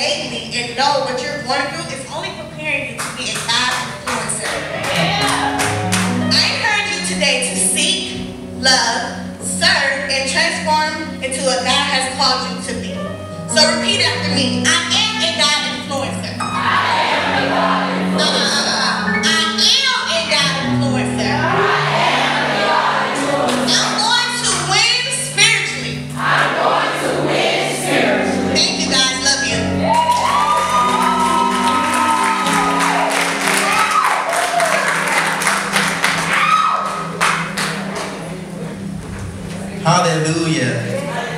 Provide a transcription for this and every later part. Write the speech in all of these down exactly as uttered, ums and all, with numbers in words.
daily and know what you're going through is only preparing you to be a God influencer. Yeah. I encourage you today to seek, love, serve, and transform into what God has called you to be. So repeat after me. I am a God influencer. I am a God influencer. Uh, I am a God influencer. I am a God influencer. I'm going to win spiritually. I'm going to win spiritually. Thank you guys. Love you. Hallelujah.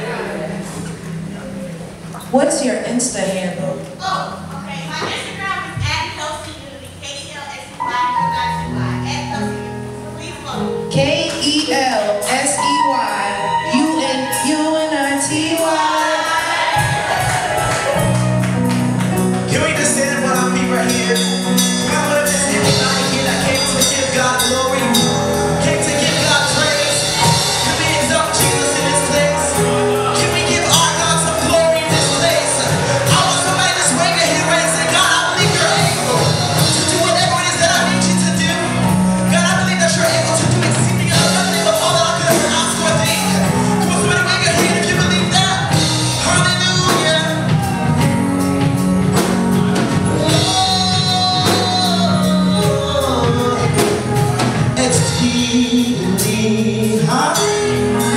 What's your Insta handle? Oh, okay. My Instagram is at Kelsey Unity. K E L S E Y U N I T Y. At Kelsey Unity. Please follow. K E L S E Y U N I T Y. Can we just stand up on our feet right here? God, what if there's anybody here that came to give God glory? Came to give God praise? Can we exalt Jesus in this place? Can we give our God some glory in this place? I want somebody to just wave their hand right and say, God, I believe you're able to do whatever it is that I need you to do. God, I believe that you're able to do exceeding and abundantly above all that I could ever ask or think. Come on, somebody wave your hand if you believe that. Hallelujah. Exceedingly high,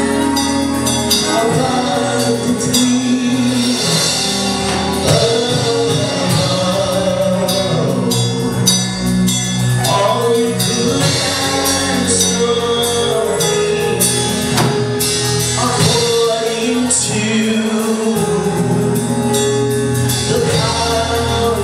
abundantly above all you could ask of me, according to the power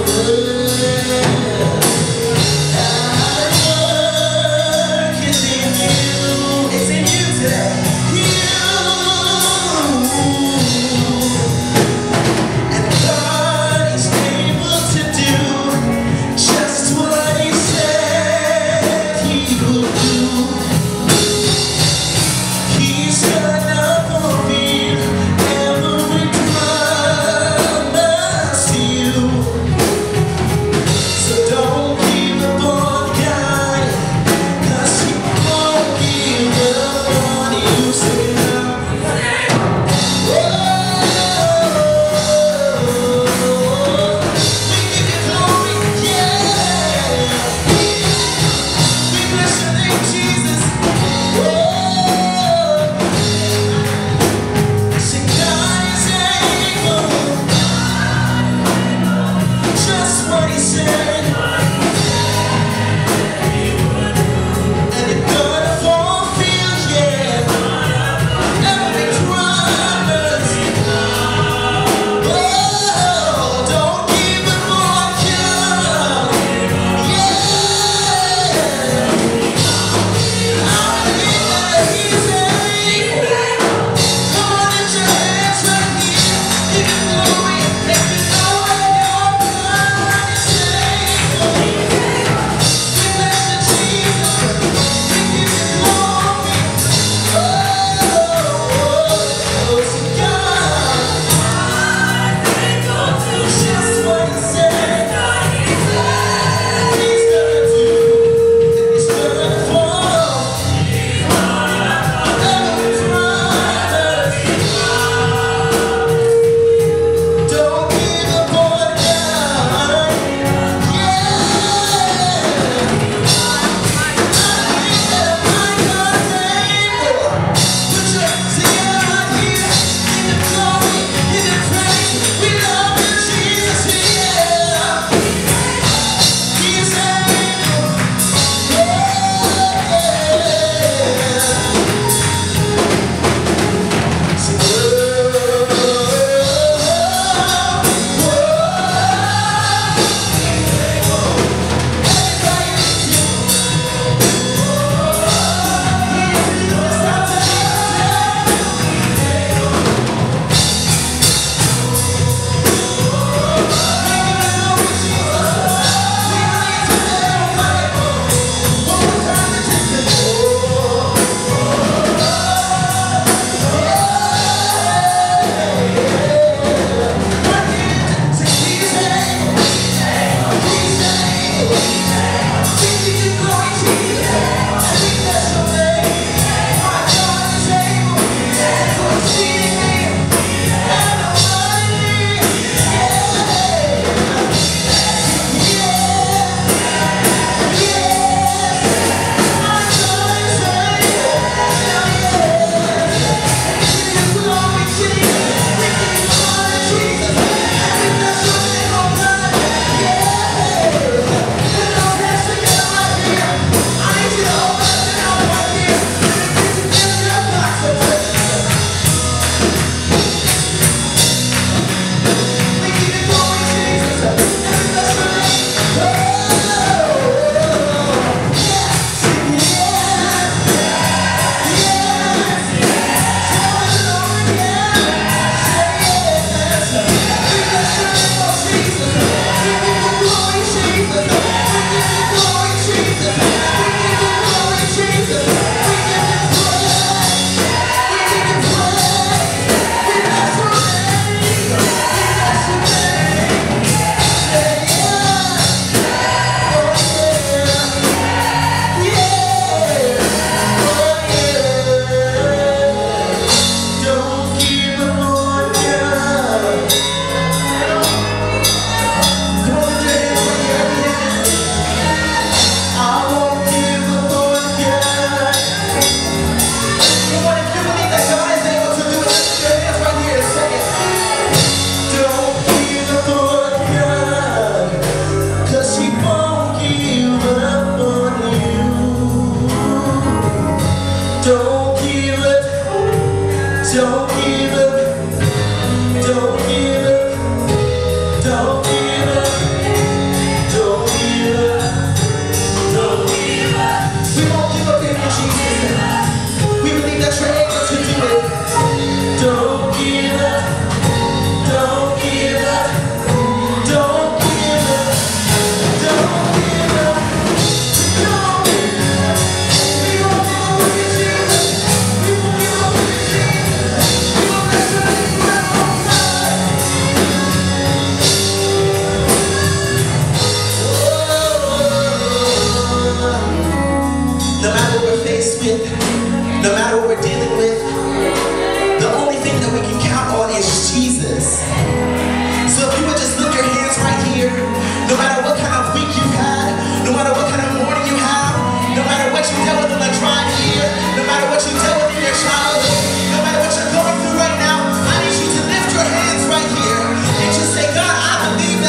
Glory, make me know what your God is saying.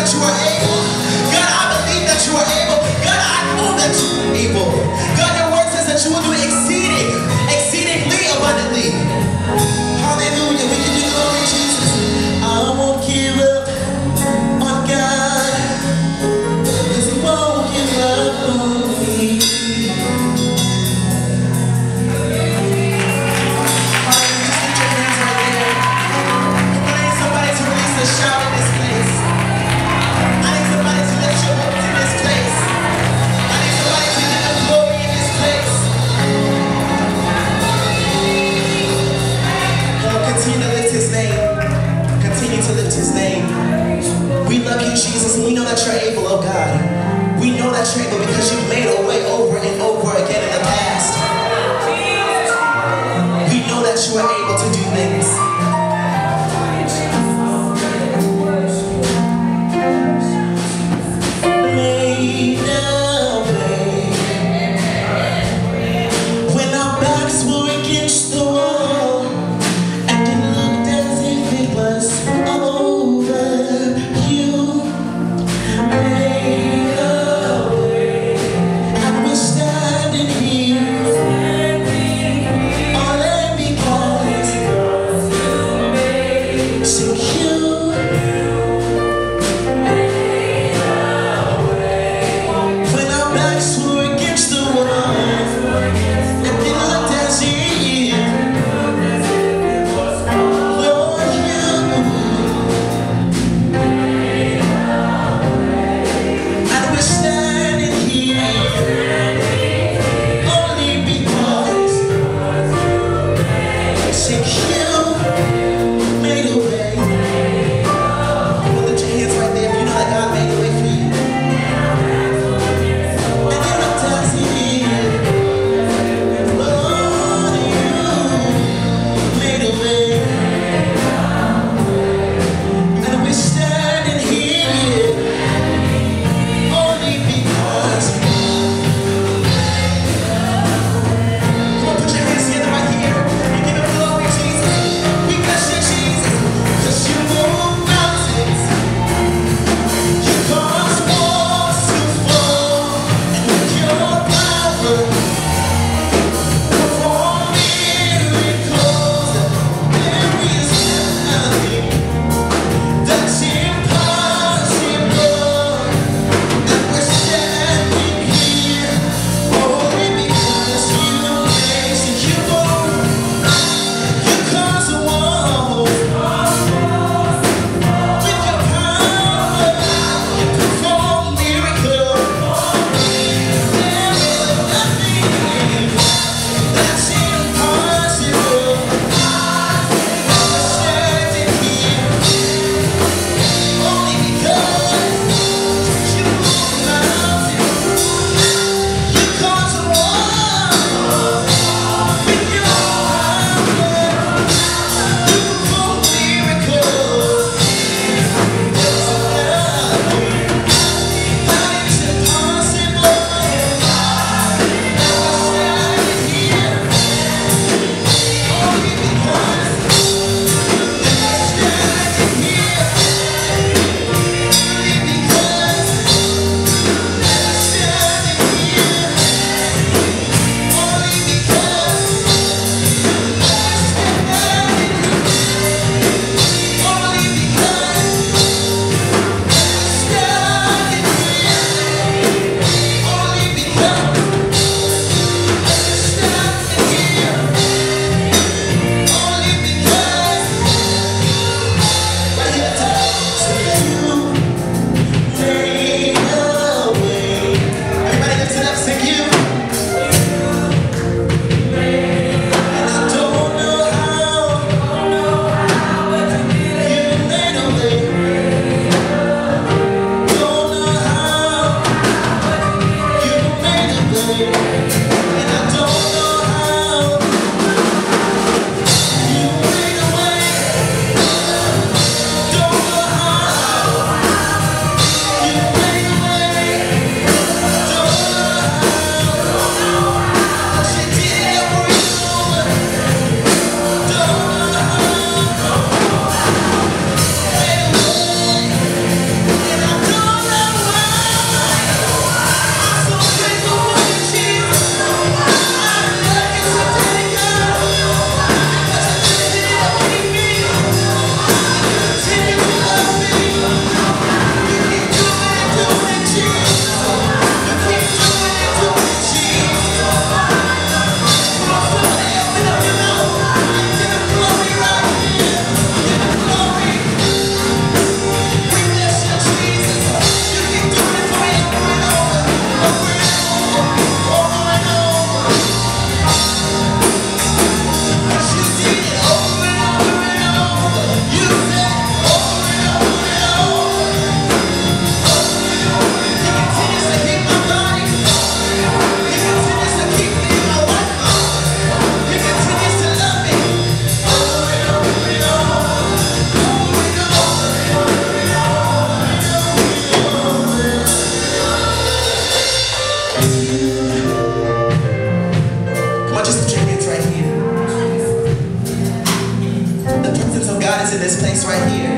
that you are able. God, I believe that you are able. God, I know that you are able. God, your word says that you will do exceeding, exceedingly abundantly. Hallelujah. We give you glory, Jesus. I won't give up on God, because he won't give up on me. Shout in this place. I need somebody to lift your voice in this place. I need somebody to give the glory in this place. Oh, continue to lift his name. Continue to lift his name. We love you, Jesus, and we know that you're able, oh God. We know that you're able because you've made a way over and over again in the past. We know that you are able to do things. Here presence right here.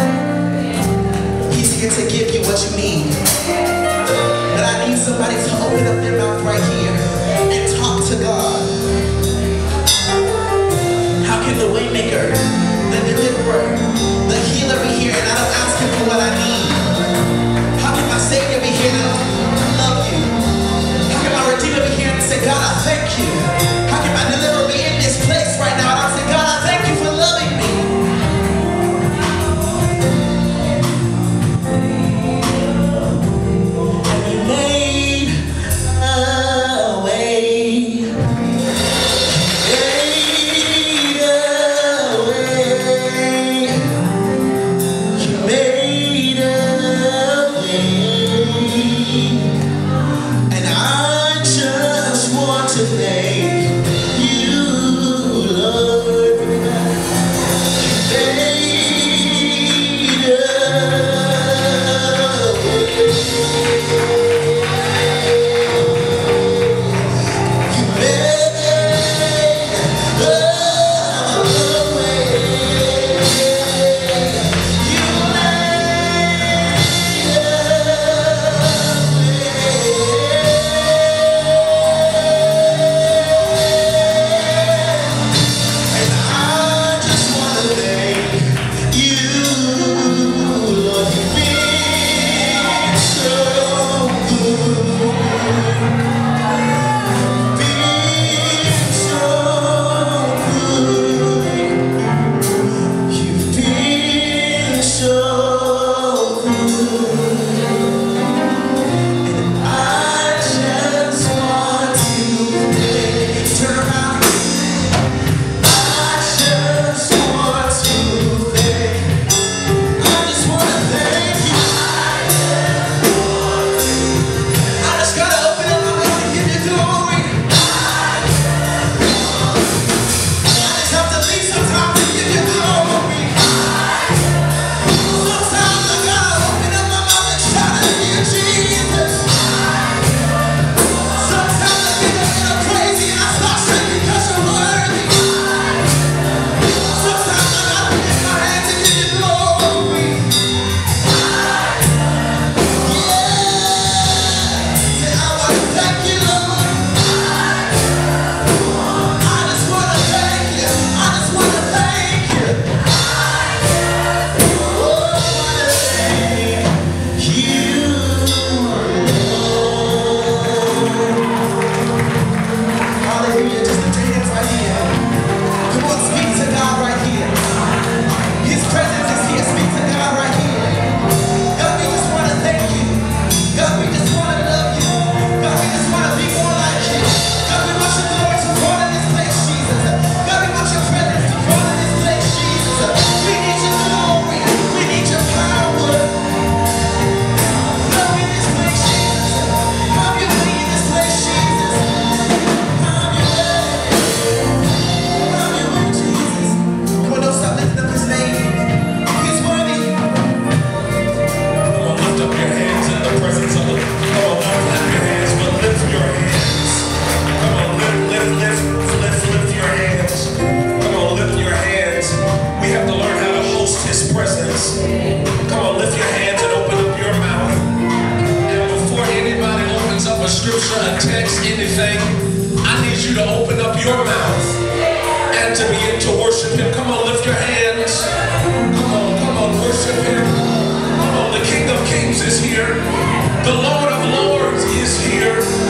He's here to give you what you need. But I need somebody to open up their mouth right here and talk to God. How can the waymaker, the deliverer, the healer be here and I don't ask him for what I need? How can my Savior be here and love you? How can my Redeemer be here and say, God, I thank you? How can my deliverer be in this place right now and I'll say, God, I thank you for loving me? And you made a way. Made a way. You made a way. And I just want to thank you, Lord. You made a way. You made a way. You And I just want to thank you, Lord. You've been so good. Been so good. You've been so good. And I just want to thank. Turn around. I just want to thank. I just want to thank you. I just gotta open up my mouth and give you glory. I just have to leave some time to give you glory. Sometimes I gotta open up my mouth and shout at you, Jesus. Sometimes I get a little crazy and I start singing because you're worthy. Sometimes I gotta lift my hands and give you glory. Yeah. Say, I want to thank you, Lord. I just want to thank you. I just want to thank you. Oh, I want to thank you, Lord. Hallelujah. Just lift your hands right here. Come on, speak to God right here. His presence is here. Speak to God right here. God, we just want to thank you. God, we just want to love you. God, we just want to be more like you. God, we want your glory to fall in this place, Jesus. God, we want your presence to fall in this place, Jesus. We need your glory. We need your power. Love in this place, Jesus. Have your way in this place, Jesus. Have your way. Have your way, Jesus. Come on, don't stop lifting up his name. He's worthy. Come on, lift up your hands in the presence of the Lord. Come on, don't clap your hands, but lift your hands. Come on, lift, lift, lift, lift, lift your hands. Come on, lift your hands. We have to learn how to host his presence. Come on, lift your hands and open up your mouth. And before anybody opens up a scripture, a text, anything, I need you to open up your mouth and to begin to worship him. Come on, lift your hands. Come on, come on, worship him. Come on, the King of Kings is here. The Lord of Lords is here.